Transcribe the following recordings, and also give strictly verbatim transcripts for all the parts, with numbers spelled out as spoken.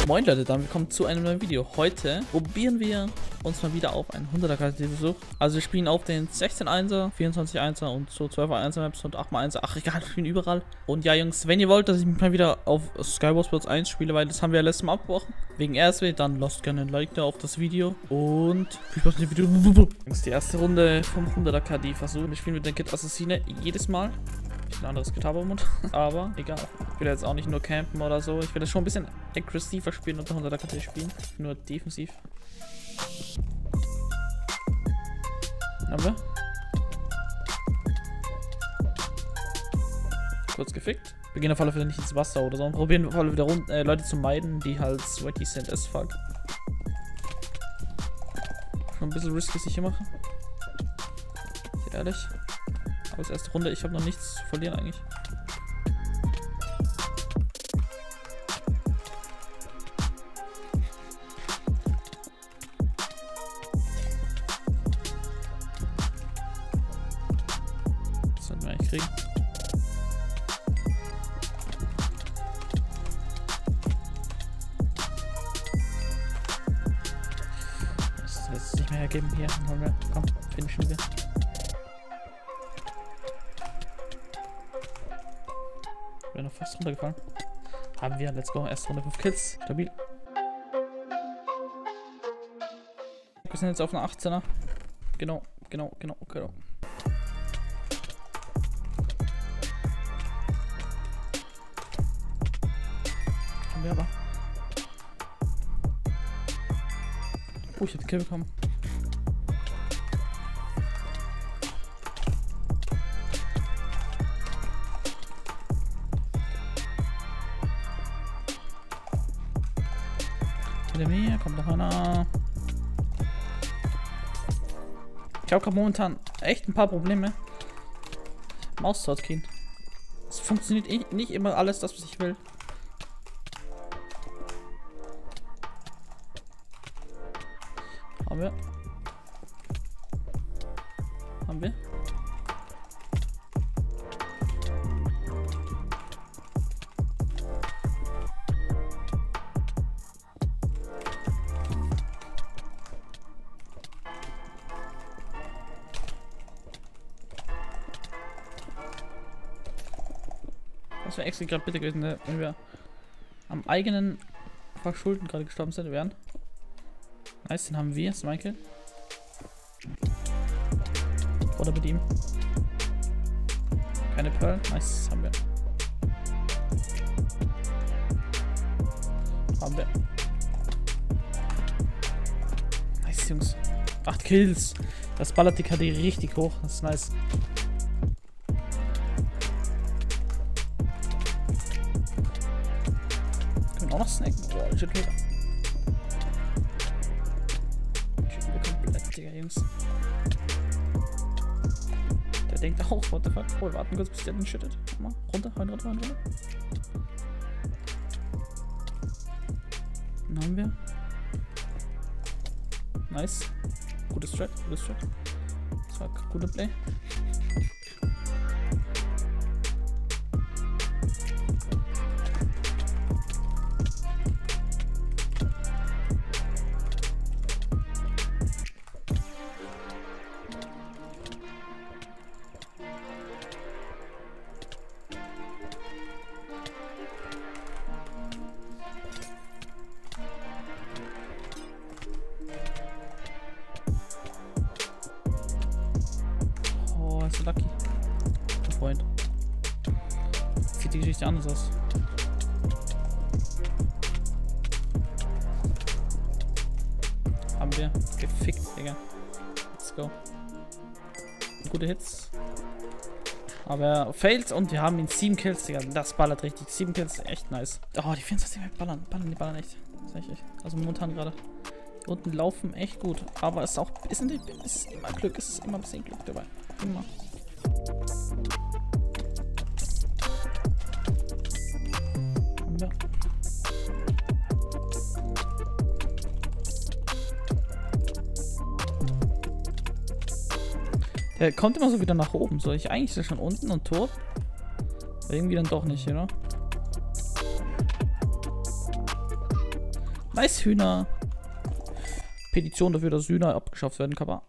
Moin Leute, dann willkommen zu einem neuen Video. Heute probieren wir uns mal wieder auf einen hunderter Charakterversuch. Also wir spielen auf den sechzehn einser, vierundzwanzig einser und so zwölf einser Maps und acht mal einser. Ach egal, wir spielen überall. Und ja Jungs, wenn ihr wollt, dass ich mich mal wieder auf Skywars Worlds eins spiele, weil das haben wir ja letztes Mal abgebrochen, wegen R S W, dann lasst gerne ein Like da auf das Video. Und viel Spaß mit dem Video. Jungs, die erste Runde vom hunderter K D-Versuch. Wir spielen mit dem Kit Assassine jedes Mal. Ein anderes Gitarre im Mund, aber egal. Ich will jetzt auch nicht nur campen oder so. Ich will das schon ein bisschen aggressiver spielen und hunderter K D spielen. Nur defensiv. Haben wir? Kurz gefickt. Wir gehen auf alle Fälle nicht ins Wasser oder so. Und probieren auf alle Fälle rund, äh, Leute zu meiden, die halt sweaty sind as fuck. Schon ein bisschen risky, was ich hier mache. Ehrlich. Als erste Runde, ich habe noch nichts zu verlieren eigentlich. Das sollten wir eigentlich kriegen. Das lässt sich nicht mehr hergeben hier. Komm, finishen wir. Wir sind noch fast runtergefallen. Haben wir, let's go. Erste Runde, fünf Kills. Stabil. Wir sind jetzt auf einer achtzehner. Genau, genau, genau, genau. Haben wir aber. Oh, ich hab den Kill bekommen. Mir kommt noch einer. Ich habe gerade momentan echt ein paar Probleme. Maus zu hotkeen. Es funktioniert eh nicht immer alles das, was ich will. Haben wir? Haben wir? Das wäre extra gerade bitte gewesen, wenn wir am eigenen Verschulden gerade gestorben sind wären. Nice, den haben wir, Michael. Oder mit ihm. Keine Pearl, nice, haben wir. Haben wir. Nice, Jungs. acht Kills. Das ballert die K D richtig hoch, das ist nice. Auch noch snacken. Boah, ich hätte komplett, Digga, Jungs. Der denkt auch, what the fuck. Oh, wir warten kurz, bis der den schüttet. Mal, runter, rein, runter, rein, runter. Dann haben wir. Nice. Gutes Strat, gutes Strat. Das war ein guter Play. So lucky. Mein Freund. Sieht die Geschichte anders aus. Haben wir gefickt, Digga. Let's go. Gute Hits. Aber Fails und wir haben ihn sieben Kills, Digga. Das ballert richtig. sieben Kills, echt nice. Oh, die vierundzwanzig ballern, ballern, die ballern echt. Das ist echt, echt. Also momentan gerade. Die unten laufen echt gut. Aber es ist auch, ist, nicht, ist immer Glück, es ist immer ein bisschen Glück dabei. Immer. Ja. Der kommt immer so wieder nach oben. So, ich eigentlich ist er schon unten und tot. Aber irgendwie dann doch nicht, oder? Nice, Hühner. Petition dafür, dass Hühner abgeschafft werden, Kappa.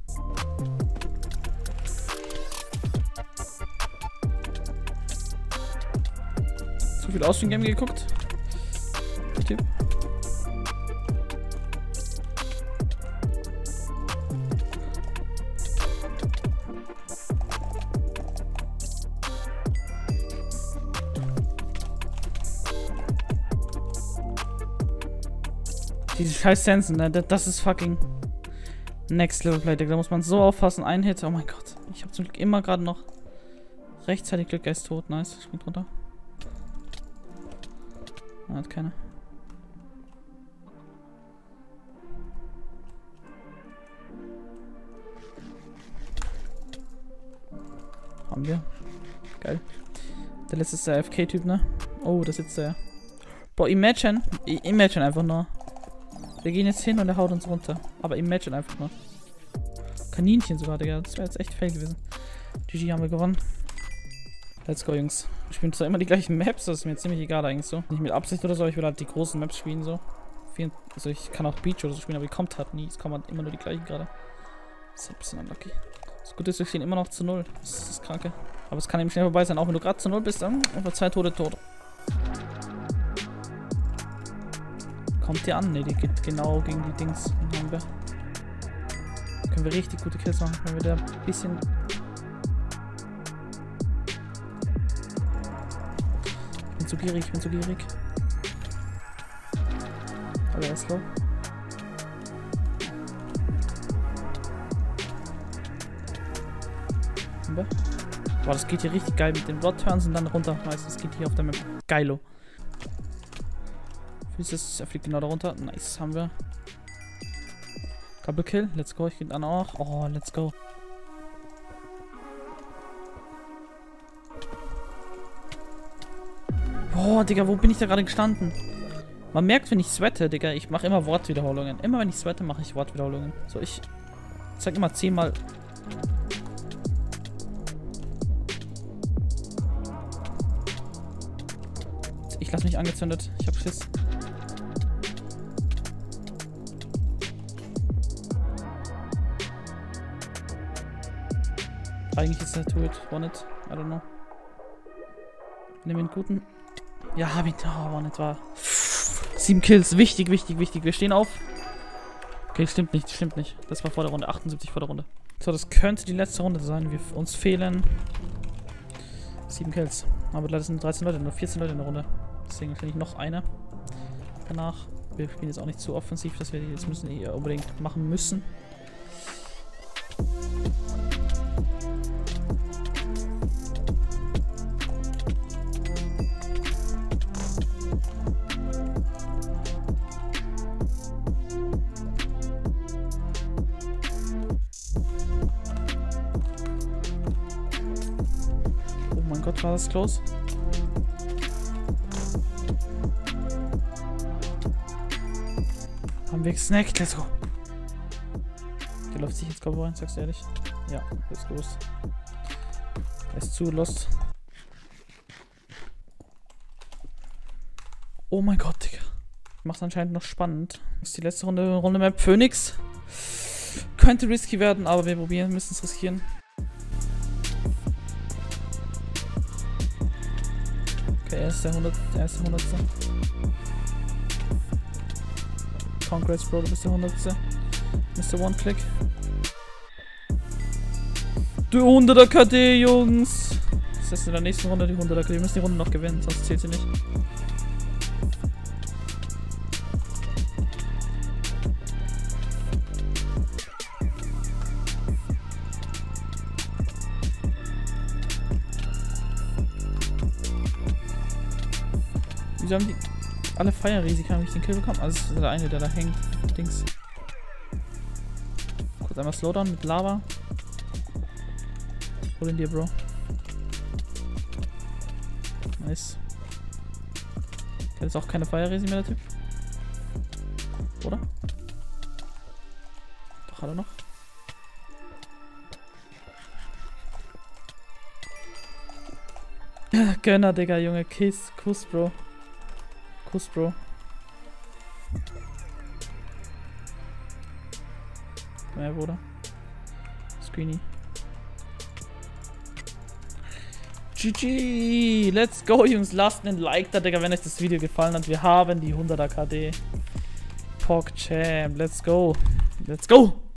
Zu viel Auswing Game geguckt. Der Typ. Diese scheiß Sensen, ne? Das ist fucking Next Level Play, da muss man so aufpassen. Ein Hit, oh mein Gott. Ich habe zum Glück immer gerade noch rechtzeitig Glück, er ist tot. Nice, springt runter. Er hat keine. Haben wir. Geil. Der letzte ist der A F K-Typ, ne? Oh, das sitzt der. Boah, imagine. Imagine einfach nur. Wir gehen jetzt hin und er haut uns runter. Aber imagine einfach nur. Kaninchen sogar, Digga. Das wäre jetzt echt fail gewesen. G G haben wir gewonnen. Let's go, Jungs. Wir spielen zwar immer die gleichen Maps, das ist mir ziemlich egal eigentlich so. Nicht mit Absicht oder so, ich will halt die großen Maps spielen so. Also ich kann auch Beach oder so spielen, aber die kommt halt nie. Es kommen halt immer nur die gleichen gerade. Das ist ein bisschen unlucky. Das Gute ist, wir stehen immer noch zu null. Das ist das Kranke. Aber es kann eben schnell vorbei sein, auch wenn du gerade zu null bist, dann einfach zwei Tote tot. Kommt der an? Ne, die geht genau gegen die Dings. Dann haben wir. Können wir richtig gute Kills machen, wenn wir da ein bisschen. Ich bin zu gierig, ich bin zu gierig. Aber er ist low. Haben wir? Boah, das geht hier richtig geil mit den Rod-Turns und dann runter. Meistens geht hier auf der Map geilo. Er fliegt genau da runter. Nice, haben wir. Double Kill. Let's go. Ich krieg dann auch. Oh, let's go. Boah, Digga, wo bin ich da gerade gestanden? Man merkt, wenn ich sweate, Digga, ich mache immer Wortwiederholungen. Immer wenn ich sweate, mache ich Wortwiederholungen. So, ich zeig immer zehnmal. Ich lasse mich angezündet. Ich hab Schiss. Eigentlich ist er to it, one it, I don't know. Nimm den guten. Ja, hab ihn. Oh, one it war. Sieben Kills, wichtig, wichtig, wichtig. Wir stehen auf. Okay, stimmt nicht, stimmt nicht. Das war vor der Runde, achtundsiebzig vor der Runde. So, das könnte die letzte Runde sein. Wir, uns fehlen sieben Kills. Aber leider sind dreizehn Leute, nur vierzehn Leute in der Runde. Deswegen finde ich noch eine. Danach. Wir spielen jetzt auch nicht zu offensiv, dass wir die jetzt müssen die unbedingt machen müssen. Gott, war das close. Haben wir gesnackt, let's go. Der läuft sich jetzt Kopf rein, sagst du ehrlich? Ja, ist gewusst. Er ist zu lost. Oh mein Gott, Digga. Macht anscheinend noch spannend. Das ist die letzte Runde, Runde Map Phoenix. Könnte risky werden, aber wir probieren, müssen es riskieren. Okay, er ist der hundert, er ist der hundertste. Congrats, Bro, du bist der hundertste. Mister One-Click. Die hunderter K D, Jungs! Das ist in der nächsten Runde die hunderter K D. Wir müssen die Runde noch gewinnen, sonst zählt sie nicht. Wieso haben die alle Feierrisiken, habe ich den Kill bekommen? Also das ist der eine, der da hängt. Dings. Kurz einmal Slowdown mit Lava. Hol ihn dir, Bro. Nice. Der hat jetzt auch keine Feierrisi mehr, der Typ. Oder? Doch, hat er noch. Ja, Gönner, Digga, Junge. Kiss, Kuss, Bro. Kuss, Bro. mehr, Bruder. Screeny. G G! Let's go, Jungs. Lasst einen Like da, Digga, wenn euch das Video gefallen hat. Wir haben die hunderter K D. PogChamp. Let's go. Let's go!